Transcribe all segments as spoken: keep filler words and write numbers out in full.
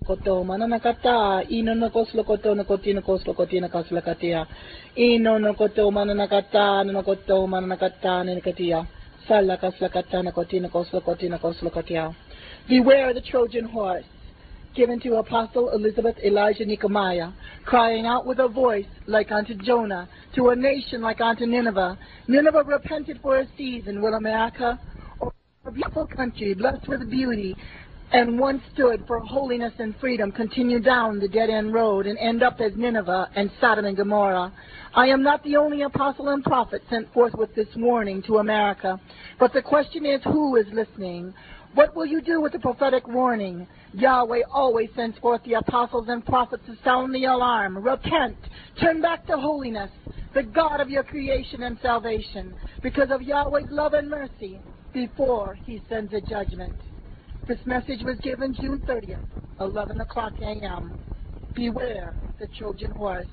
Koto mananakata, ino no koslo koto no kotino koslo kotina kasla katia. Ino no koto mananakata, no koto mananakata, nenakatia. Sala kasla kata no kotina koslo kotina koslo katia. Beware the Trojan horse, given to Apostle Elizabeth Elijah Nehemiah, crying out with a voice like unto Jonah, to a nation like unto Nineveh. Nineveh repented for a season. Will America, or a beautiful country, blessed with beauty, and once stood for holiness and freedom, continue down the dead-end road and end up as Nineveh and Sodom and Gomorrah? I am not the only apostle and prophet sent forth with this warning to America, but the question is, who is listening? What will you do with the prophetic warning? Yahweh always sends forth the apostles and prophets to sound the alarm. Repent. Turn back to holiness, the God of your creation and salvation, because of Yahweh's love and mercy, before he sends a judgment. This message was given June thirtieth, eleven o'clock a m Beware the Trojan horse.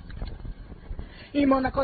My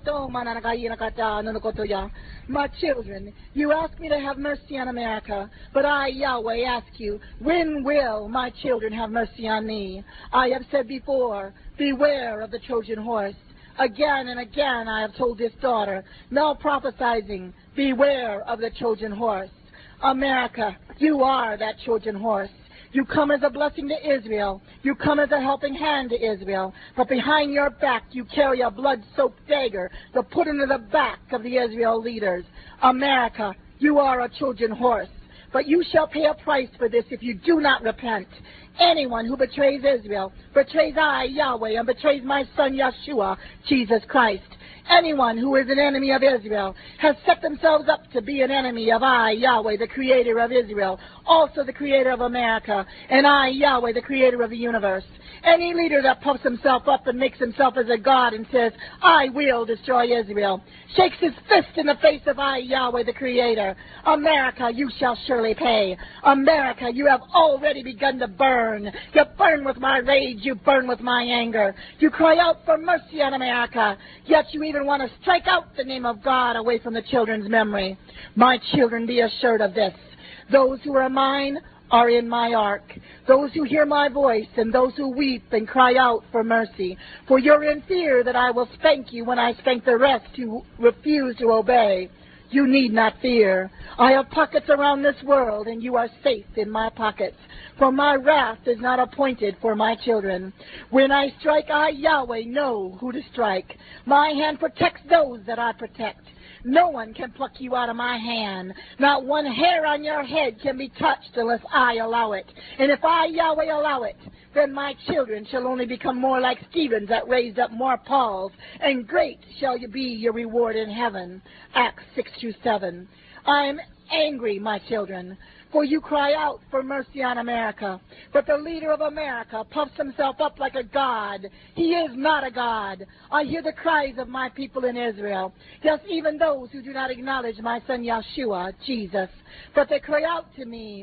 children, you ask me to have mercy on America, but I, Yahweh, ask you, when will my children have mercy on me? I have said before, beware of the Trojan horse. Again and again I have told this daughter, now prophesizing, beware of the Trojan horse. America, you are that Trojan horse. You come as a blessing to Israel. You come as a helping hand to Israel. But behind your back you carry a blood-soaked dagger to put into the back of the Israel leaders. America, you are a Trojan horse. But you shall pay a price for this if you do not repent. Anyone who betrays Israel, betrays I, Yahweh, and betrays my son Yeshua, Jesus Christ. Anyone who is an enemy of Israel has set themselves up to be an enemy of I, Yahweh, the creator of Israel, also the creator of America, and I, Yahweh, the creator of the universe. Any leader that puffs himself up and makes himself as a god and says, I will destroy Israel, shakes his fist in the face of I, Yahweh, the creator. America, you shall surely pay. America, you have already begun to burn. You burn with my rage. You burn with my anger. You cry out for mercy on America, yet you even want to strike out the name of God away from the children's memory. My children, be assured of this. Those who are mine are in my ark. Those who hear my voice and those who weep and cry out for mercy. For you're in fear that I will spank you when I spank the rest who refuse to obey. You need not fear. I have pockets around this world, and you are safe in my pockets. For my wrath is not appointed for my children. When I strike, I, Yahweh, know who to strike. My hand protects those that I protect. No one can pluck you out of my hand. Not one hair on your head can be touched unless I allow it. And if I, Yahweh, allow it, then my children shall only become more like Stevens that raised up more Pauls, and great shall you be your reward in heaven. Acts six through seven. I am angry, my children, for you cry out for mercy on America. But the leader of America puffs himself up like a god. He is not a god. I hear the cries of my people in Israel. Yes, even those who do not acknowledge my son Yeshua, Jesus. But they cry out to me,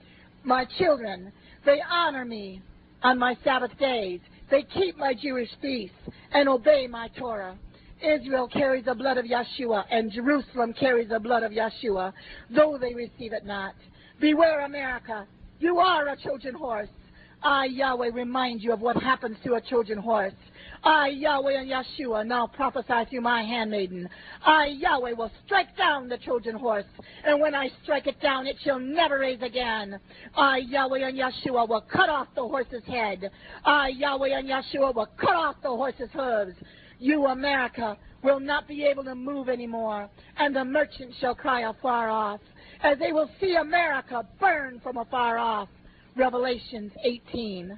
my children. They honor me on my Sabbath days. They keep my Jewish feasts and obey my Torah. Israel carries the blood of Yeshua, and Jerusalem carries the blood of Yeshua, though they receive it not. Beware, America. You are a Trojan horse. I, Yahweh, remind you of what happens to a Trojan horse. I, Yahweh and Yeshua, now prophesy through my handmaiden. I, Yahweh, will strike down the Trojan horse, and when I strike it down, it shall never raise again. I, Yahweh and Yeshua, will cut off the horse's head. I, Yahweh and Yeshua, will cut off the horse's hooves. You, America, will not be able to move anymore, and the merchants shall cry afar off, as they will see America burn from afar off. Revelations eighteen.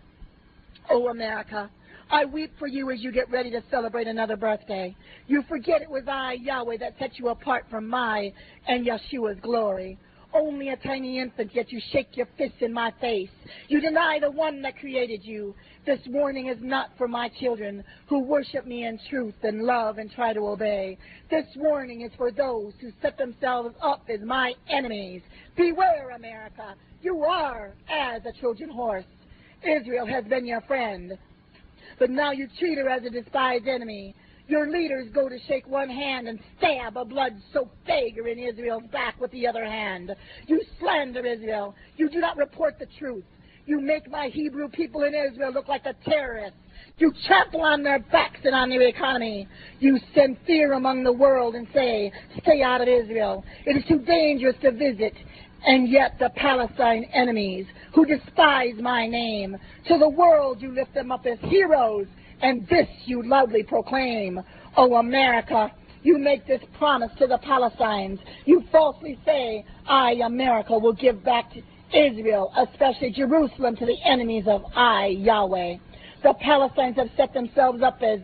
Oh, America, I weep for you as you get ready to celebrate another birthday. You forget it was I, Yahweh, that set you apart from my and Yeshua's glory. Only a tiny infant, yet you shake your fists in my face. You deny the one that created you. This warning is not for my children who worship me in truth and love and try to obey. This warning is for those who set themselves up as my enemies. Beware, America. You are as a Trojan horse. Israel has been your friend, but now you treat her as a despised enemy. Your leaders go to shake one hand and stab a blood-soaked dagger in Israel's back with the other hand. You slander Israel. You do not report the truth. You make my Hebrew people in Israel look like a terrorist. You trample on their backs and on their economy. You send fear among the world and say, stay out of Israel. It is too dangerous to visit. And yet the Palestine enemies, who despise my name, to the world you lift them up as heroes, and this you loudly proclaim. O America, you make this promise to the Palestinians. You falsely say, I, America, will give back to Israel, especially Jerusalem, to the enemies of I, Yahweh. The Palestinians have set themselves up as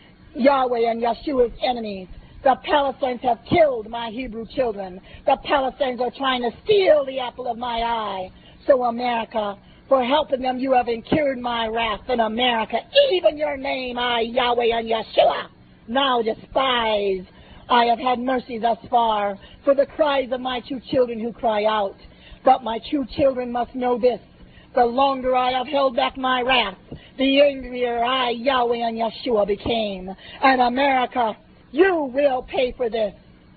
Yahweh and Yeshua's enemies. The Palestinians have killed my Hebrew children. The Palestinians are trying to steal the apple of my eye. So, America, for helping them, you have incurred my wrath. In America, even your name, I, Yahweh and Yeshua, now despise. I have had mercy thus far for the cries of my two children who cry out. But my true children must know this. The longer I have held back my wrath, the angrier I, Yahweh and Yeshua, became. And America, you will pay for this.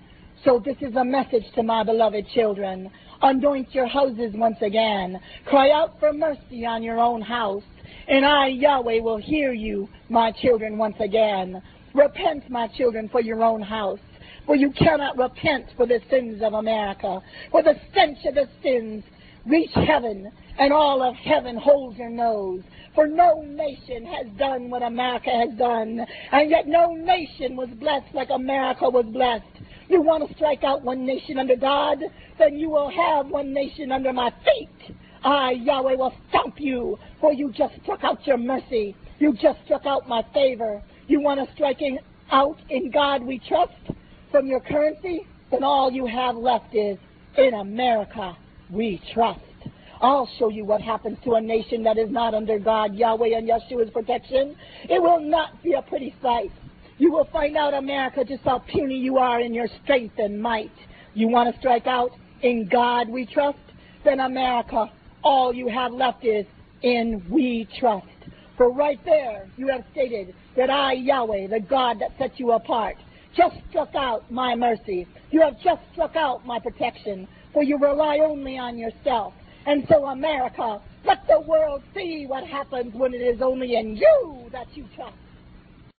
So this is a message to my beloved children. Anoint your houses once again. Cry out for mercy on your own house. And I, Yahweh, will hear you, my children, once again. Repent, my children, for your own house. For you cannot repent for the sins of America. For the stench of the sins reach heaven, and all of heaven holds your nose. For no nation has done what America has done, and yet no nation was blessed like America was blessed. You want to strike out one nation under God? Then you will have one nation under my feet. I, Yahweh, will stomp you, for you just struck out your mercy. You just struck out my favor. You want to strike out in God we trust from your currency? Then all you have left is, in America we trust. I'll show you what happens to a nation that is not under God, Yahweh, and Yeshua's protection. It will not be a pretty sight. You will find out, America, just how puny you are in your strength and might. You want to strike out, in God we trust? Then, America, all you have left is, in we trust. For right there, you have stated that I, Yahweh, the God that set you apart, just struck out my mercy. You have just struck out my protection, for you rely only on yourself. And so, America, let the world see what happens when it is only in you that you trust.